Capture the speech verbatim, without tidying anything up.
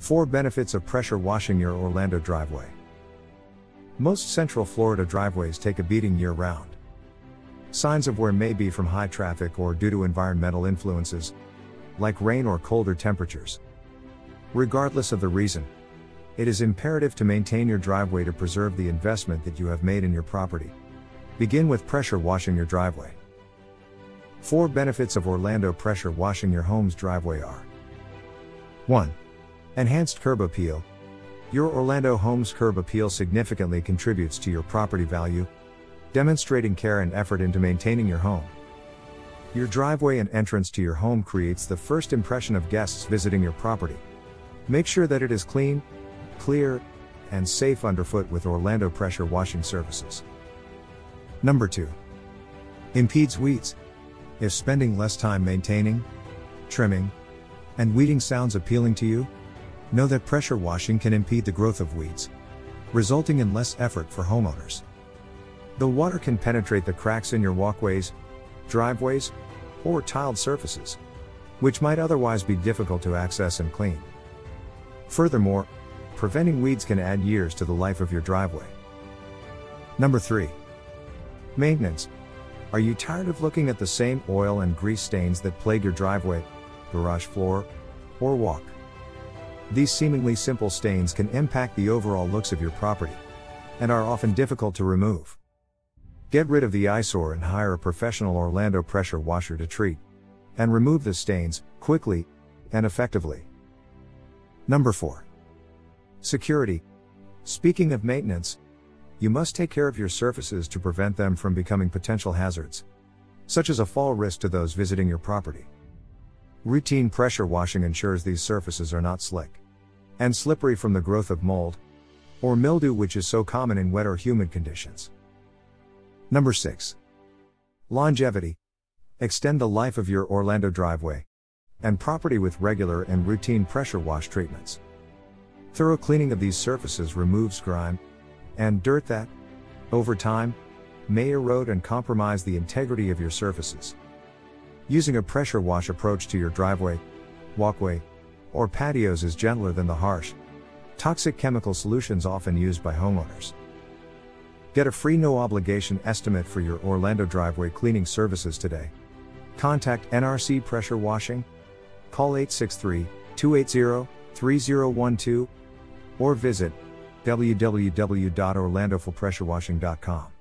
Four benefits of pressure washing your Orlando driveway. Most Central Florida driveways take a beating year-round. Signs of wear may be from high traffic or due to environmental influences, like rain or colder temperatures. Regardless of the reason, it is imperative to maintain your driveway to preserve the investment that you have made in your property. Begin with pressure washing your driveway. Four benefits of Orlando pressure washing your home's driveway are: one. Enhanced curb appeal. Your Orlando home's curb appeal significantly contributes to your property value, demonstrating care and effort into maintaining your home. Your driveway and entrance to your home creates the first impression of guests visiting your property. Make sure that it is clean, clear, and safe underfoot with Orlando pressure washing services. Number two. Impedes weeds. If spending less time maintaining, trimming, and weeding sounds appealing to you, know that pressure washing can impede the growth of weeds, resulting in less effort for homeowners. The water can penetrate the cracks in your walkways, driveways, or tiled surfaces, which might otherwise be difficult to access and clean. Furthermore, preventing weeds can add years to the life of your driveway. Number three. Maintenance. Are you tired of looking at the same oil and grease stains that plague your driveway, garage floor, or walk? These seemingly simple stains can impact the overall looks of your property, and are often difficult to remove. Get rid of the eyesore and hire a professional Orlando pressure washer to treat and remove the stains quickly and effectively. Number four. Security. Speaking of maintenance, you must take care of your surfaces to prevent them from becoming potential hazards, such as a fall risk to those visiting your property. Routine pressure washing ensures these surfaces are not slick and slippery from the growth of mold or mildew, which is so common in wet or humid conditions. Number six. Longevity. Extend the life of your Orlando driveway and property with regular and routine pressure wash treatments. Thorough cleaning of these surfaces removes grime and dirt that, over time, may erode and compromise the integrity of your surfaces. Using a pressure wash approach to your driveway, walkway, or patios is gentler than the harsh, toxic chemical solutions often used by homeowners. Get a free no-obligation estimate for your Orlando driveway cleaning services today. Contact N R C Pressure Washing, call eight six three, two eight zero, three zero one two, or visit w w w dot orlando full pressure washing dot com.